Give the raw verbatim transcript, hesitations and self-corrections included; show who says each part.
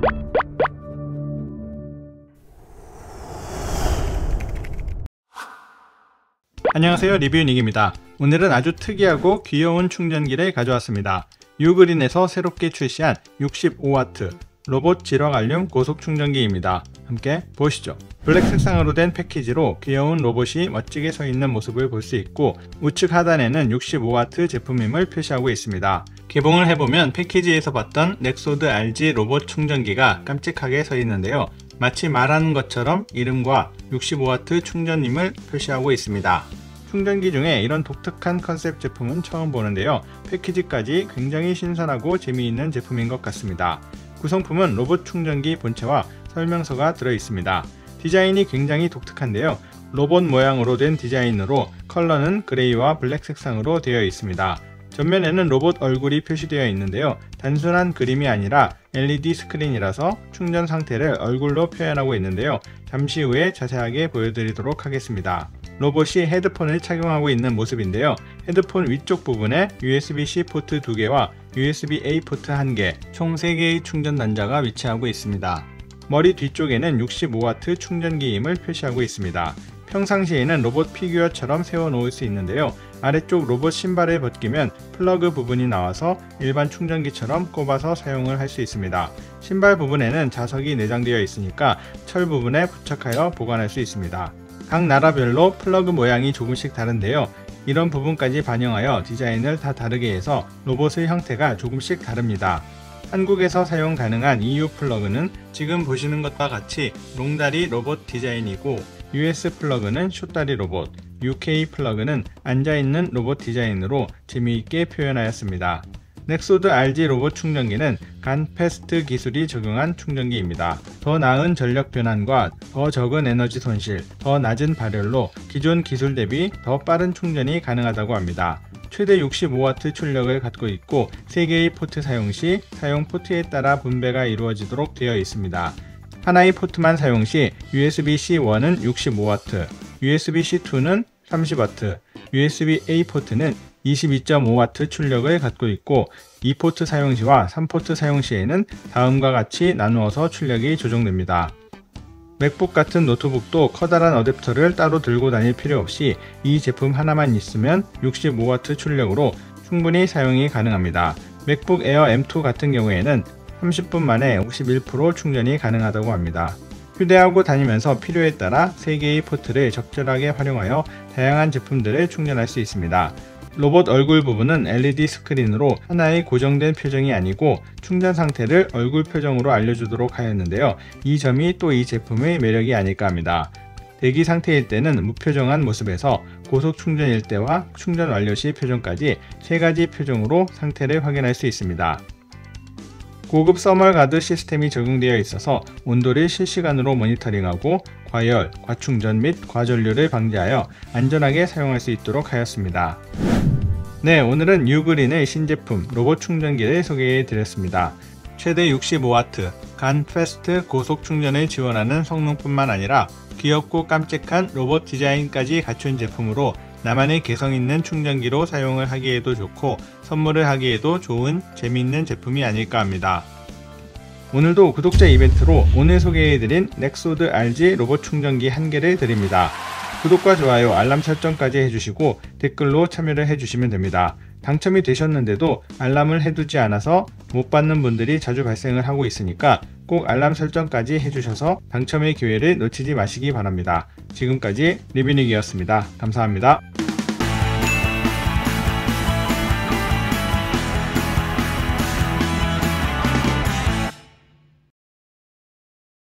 Speaker 1: 안녕하세요, 리뷰닉입니다. 오늘은 아주 특이하고 귀여운 충전기를 가져왔습니다. 유그린에서 새롭게 출시한 육십오 와트 로봇 지럭 알륨 고속 충전기입니다. 함께 보시죠. 블랙 색상으로 된 패키지로 귀여운 로봇이 멋지게 서 있는 모습을 볼 수 있고, 우측 하단에는 육십오 와트 제품임을 표시하고 있습니다. 개봉을 해보면 패키지에서 봤던 넥소드 알지 로봇 충전기가 깜찍하게 서 있는데요. 마치 말하는 것처럼 이름과 육십오 와트 충전임을 표시하고 있습니다. 충전기 중에 이런 독특한 컨셉 제품은 처음 보는데요. 패키지까지 굉장히 신선하고 재미있는 제품인 것 같습니다. 구성품은 로봇 충전기 본체와 설명서가 들어있습니다. 디자인이 굉장히 독특한데요. 로봇 모양으로 된 디자인으로 컬러는 그레이와 블랙 색상으로 되어 있습니다. 전면에는 로봇 얼굴이 표시되어 있는데요. 단순한 그림이 아니라 엘이디 스크린이라서 충전 상태를 얼굴로 표현하고 있는데요. 잠시 후에 자세하게 보여드리도록 하겠습니다. 로봇이 헤드폰을 착용하고 있는 모습인데요. 헤드폰 위쪽 부분에 유에스비 씨 포트 두 개와 유에스비 에이 포트 한 개, 총 세 개의 충전 단자가 위치하고 있습니다. 머리 뒤쪽에는 육십오 와트 충전기임을 표시하고 있습니다. 평상시에는 로봇 피규어처럼 세워 놓을 수 있는데요. 아래쪽 로봇 신발을 벗기면 플러그 부분이 나와서 일반 충전기처럼 꼽아서 사용을 할 수 있습니다. 신발 부분에는 자석이 내장되어 있으니까 철 부분에 부착하여 보관할 수 있습니다. 각 나라별로 플러그 모양이 조금씩 다른데요. 이런 부분까지 반영하여 디자인을 다 다르게 해서 로봇의 형태가 조금씩 다릅니다. 한국에서 사용 가능한 이유 플러그는 지금 보시는 것과 같이 롱다리 로봇 디자인이고, 유에스 플러그는 숏다리 로봇, 유케이 플러그는 앉아있는 로봇 디자인으로 재미있게 표현하였습니다. 넥소드 알지 로봇 충전기는 간패스트 기술이 적용한 충전기입니다. 더 나은 전력 변환과 더 적은 에너지 손실, 더 낮은 발열로 기존 기술 대비 더 빠른 충전이 가능하다고 합니다. 최대 육십오 와트 출력을 갖고 있고, 세 개의 포트 사용 시 사용 포트에 따라 분배가 이루어지도록 되어 있습니다. 하나의 포트만 사용 시 유에스비 씨 원은 육십오 와트, 유에스비 씨 투는 삼십 와트, 유에스비 에이 포트는 이십이 점 오 와트 출력을 갖고 있고, 이 포트 사용 시와 삼 포트 사용 시에는 다음과 같이 나누어서 출력이 조정됩니다. 맥북 같은 노트북도 커다란 어댑터를 따로 들고 다닐 필요 없이 이 제품 하나만 있으면 육십오 와트 출력으로 충분히 사용이 가능합니다. 맥북 에어 엠 투 같은 경우에는 삼십 분 만에 오십일 퍼센트 충전이 가능하다고 합니다. 휴대하고 다니면서 필요에 따라 세 개의 포트를 적절하게 활용하여 다양한 제품들을 충전할 수 있습니다. 로봇 얼굴 부분은 엘이디 스크린으로 하나의 고정된 표정이 아니고 충전 상태를 얼굴 표정으로 알려주도록 하였는데요. 이 점이 또 이 제품의 매력이 아닐까 합니다. 대기 상태일 때는 무표정한 모습에서 고속 충전일 때와 충전 완료 시 표정까지 세 가지 표정으로 상태를 확인할 수 있습니다. 고급 서멀 가드 시스템이 적용되어 있어서 온도를 실시간으로 모니터링하고 과열, 과충전 및 과전류를 방지하여 안전하게 사용할 수 있도록 하였습니다. 네, 오늘은 유그린의 신제품 로봇 충전기를 소개해 드렸습니다. 최대 육십오 와트 간 패스트 고속 충전을 지원하는 성능뿐만 아니라 귀엽고 깜찍한 로봇 디자인까지 갖춘 제품으로 나만의 개성있는 충전기로 사용을 하기에도 좋고 선물을 하기에도 좋은 재미있는 제품이 아닐까 합니다. 오늘도 구독자 이벤트로 오늘 소개해드린 넥소드 알지 로봇 충전기 한 개를 드립니다. 구독과 좋아요, 알람 설정까지 해주시고 댓글로 참여를 해주시면 됩니다. 당첨이 되셨는데도 알람을 해두지 않아서 못 받는 분들이 자주 발생을 하고 있으니까 꼭 알람 설정까지 해주셔서 당첨의 기회를 놓치지 마시기 바랍니다. 지금까지 리뷰닉이었습니다. 감사합니다.